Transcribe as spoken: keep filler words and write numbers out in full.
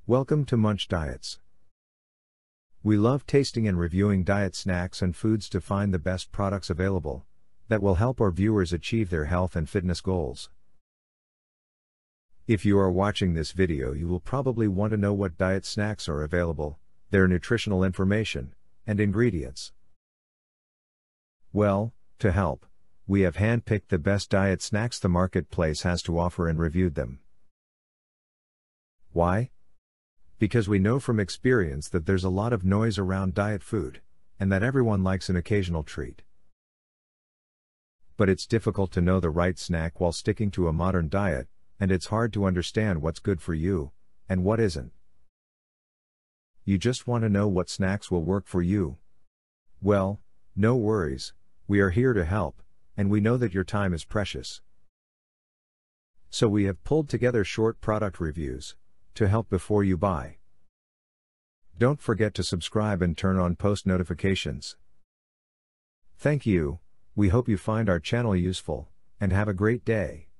Welcome to MunchDiets. We love tasting and reviewing diet snacks and foods to find the best products available that will help our viewers achieve their health and fitness goals. If you are watching this video, you will probably want to know what diet snacks are available, their nutritional information, and ingredients. Well, to help, we have handpicked the best diet snacks the marketplace has to offer and reviewed them. Why? Because we know from experience that there's a lot of noise around diet food, and that everyone likes an occasional treat. But it's difficult to know the right snack while sticking to a modern diet, and it's hard to understand what's good for you, and what isn't. You just want to know what snacks will work for you? Well, no worries, we are here to help, and we know that your time is precious. So we have pulled together short product reviews to help before you buy. Don't forget to subscribe and turn on post notifications. Thank you, we hope you find our channel useful, and have a great day.